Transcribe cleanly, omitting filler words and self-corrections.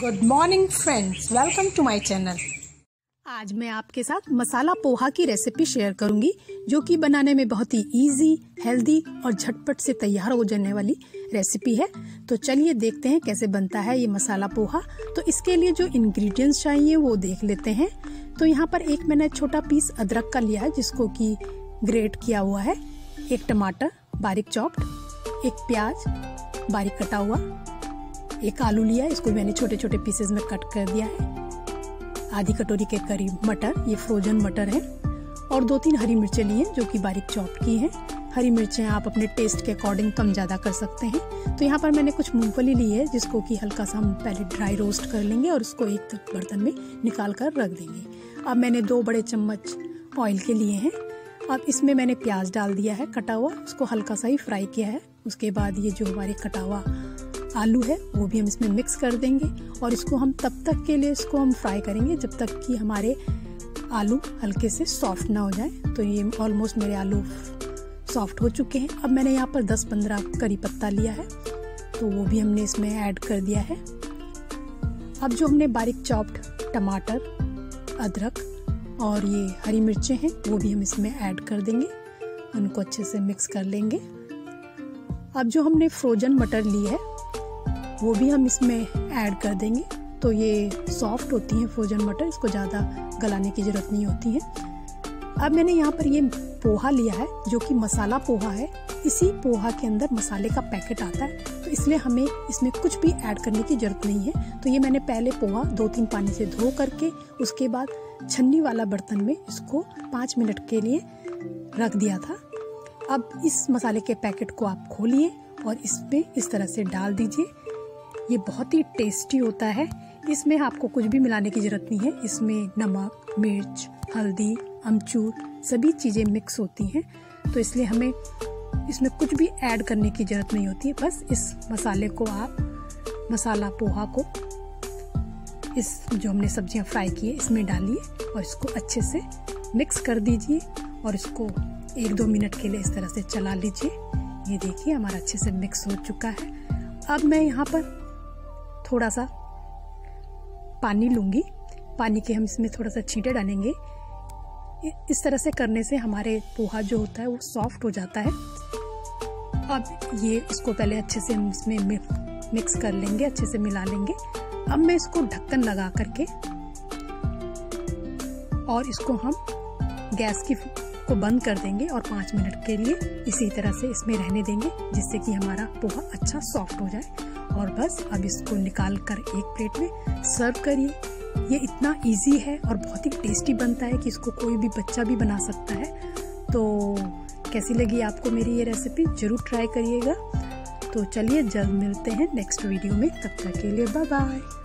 Good morning friends, welcome to my channel. आज मैं आपके साथ मसाला पोहा की रेसिपी शेयर करूंगी, जो कि बनाने में बहुत ही इजी, हेल्दी और झटपट से तैयार हो जाने वाली रेसिपी है। तो चलिए देखते हैं कैसे बनता है ये मसाला पोहा। तो इसके लिए जो इंग्रेडिएंट्स चाहिए वो देख लेते हैं। तो यहाँ पर एक मैंने छोटा पीस अदरक का लिया है, जिसको कि ग्रेट किया हुआ है। एक टमाटर बारीक चॉप्ड, एक प्याज बारीक कटा हुआ, एक आलू लिया है, इसको मैंने छोटे छोटे पीसेस में कट कर दिया है। आधी कटोरी के करीब मटर, ये फ्रोजन मटर है, और 2-3 हरी मिर्चें ली हैं जो कि बारीक चॉप की हैं। हरी मिर्चें आप अपने टेस्ट के अकॉर्डिंग कम ज़्यादा कर सकते हैं। तो यहाँ पर मैंने कुछ मूंगफली ली है, जिसको कि हल्का सा हम पहले ड्राई रोस्ट कर लेंगे और उसको एक बर्तन में निकाल कर रख देंगे। अब मैंने 2 बड़े चम्मच ऑयल के लिए हैं। अब इसमें मैंने प्याज डाल दिया है कटा हुआ, उसको हल्का सा ही फ्राई किया है। उसके बाद ये जो हमारे कटा हुआ आलू है वो भी हम इसमें मिक्स कर देंगे, और इसको हम तब तक के लिए इसको हम फ्राई करेंगे जब तक कि हमारे आलू हल्के से सॉफ्ट ना हो जाए। तो ये ऑलमोस्ट मेरे आलू सॉफ्ट हो चुके हैं। अब मैंने यहाँ पर 10-15 करी पत्ता लिया है, तो वो भी हमने इसमें ऐड कर दिया है। अब जो हमने बारीक चॉप्ड टमाटर, अदरक और ये हरी मिर्चें हैं वो भी हम इसमें ऐड कर देंगे, उनको अच्छे से मिक्स कर लेंगे। अब जो हमने फ्रोजन मटर ली है वो भी हम इसमें ऐड कर देंगे। तो ये सॉफ्ट होती हैं फ्रोजन मटर, इसको ज़्यादा गलाने की ज़रूरत नहीं होती है। अब मैंने यहाँ पर ये पोहा लिया है जो कि मसाला पोहा है। इसी पोहा के अंदर मसाले का पैकेट आता है, तो इसलिए हमें इसमें कुछ भी ऐड करने की ज़रूरत नहीं है। तो ये मैंने पहले पोहा 2-3 पानी से धो करके उसके बाद छन्नी वाला बर्तन में इसको 5 मिनट के लिए रख दिया था। अब इस मसाले के पैकेट को आप खोलिए और इसमें इस तरह से डाल दीजिए। ये बहुत ही टेस्टी होता है। इसमें आपको कुछ भी मिलाने की ज़रूरत नहीं है। इसमें नमक, मिर्च, हल्दी, अमचूर सभी चीज़ें मिक्स होती हैं, तो इसलिए हमें इसमें कुछ भी ऐड करने की ज़रूरत नहीं होती है। बस इस मसाले को आप मसाला पोहा को इस जो हमने सब्जियां फ्राई की है इसमें डालिए और इसको अच्छे से मिक्स कर दीजिए, और इसको 1-2 मिनट के लिए इस तरह से चला लीजिए। ये देखिए हमारा अच्छे से मिक्स हो चुका है। अब मैं यहाँ पर थोड़ा सा पानी लूँगी, पानी के हम इसमें थोड़ा सा छींटे डालेंगे। इस तरह से करने से हमारे पोहा जो होता है वो सॉफ्ट हो जाता है। अब ये इसको पहले अच्छे से हम इसमें मिक्स कर लेंगे, अच्छे से मिला लेंगे। अब मैं इसको ढक्कन लगा करके और इसको हम गैस को बंद कर देंगे और 5 मिनट के लिए इसी तरह से इसमें रहने देंगे, जिससे कि हमारा पोहा अच्छा सॉफ्ट हो जाए। और बस अब इसको निकाल कर एक प्लेट में सर्व करिए। ये इतना इजी है और बहुत ही टेस्टी बनता है कि इसको कोई भी बच्चा भी बना सकता है। तो कैसी लगी आपको मेरी ये रेसिपी, ज़रूर ट्राई करिएगा। तो चलिए जल्द मिलते हैं नेक्स्ट वीडियो में, तब तक के लिए बाय बाय।